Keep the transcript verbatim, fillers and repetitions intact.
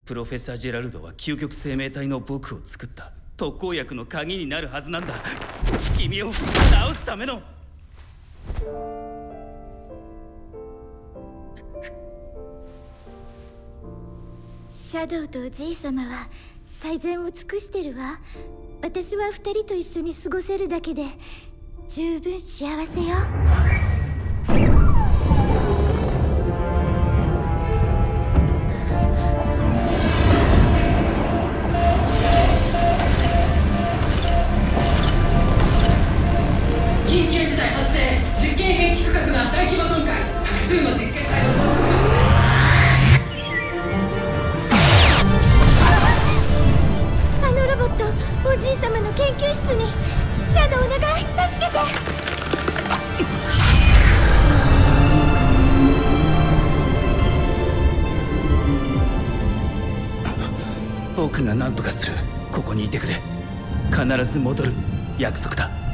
プロフェッサー・ジェラルドは究極生命体の僕を作った特効薬の鍵になるはずなんだ。君を倒すための。 シャドウとおじい様は最善を尽くしてるわ。私は二人と一緒に過ごせるだけで十分幸せよ。 緊急事態発生。実験兵器区画が大規模損壊。複数の実験体の報告が。 あのロボット、おじい様の研究室に。シャドウお願い、助けて。 僕が何とかする。ここにいてくれ。必ず戻る。約束だ。